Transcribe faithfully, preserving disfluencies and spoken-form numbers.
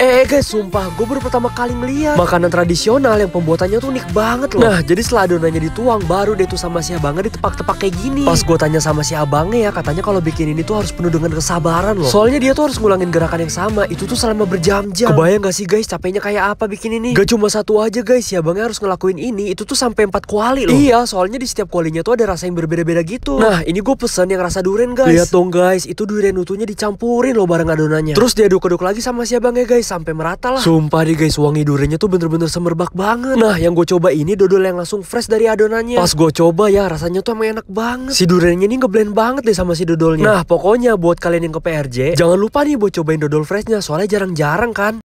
Eh guys, sumpah gue baru pertama kali ngeliat makanan tradisional yang pembuatannya tuh unik banget loh. Nah jadi setelah adonannya dituang, baru deh tuh sama si abangnya ditepak-tepak kayak gini. Pas gue tanya sama si abangnya ya, katanya kalau bikin ini tuh harus penuh dengan kesabaran loh. Soalnya dia tuh harus ngulangin gerakan yang sama, itu tuh selama berjam-jam. Kebayang gak sih guys capeknya kayak apa bikin ini? Gak cuma satu aja guys, si abangnya harus ngelakuin ini, itu tuh sampai empat kuali loh. Iya, soalnya di setiap kualinya tuh ada rasa yang berbeda-beda gitu. Nah ini gue pesen yang rasa durian guys. Lihat dong guys, itu durian utuhnya dicampurin loh bareng adonannya. Terus diaduk-aduk lagi sama si abangnya guys, sampai merata lah. Sumpah deh guys, wangi duriannya tuh bener-bener semerbak banget. Nah yang gue coba ini dodol yang langsung fresh dari adonannya. Pas gue coba ya, rasanya tuh emang enak banget. Si duriannya ini ngeblend banget deh sama si dodolnya. Nah pokoknya buat kalian yang ke P R J, jangan lupa nih buat cobain dodol freshnya, soalnya jarang-jarang kan.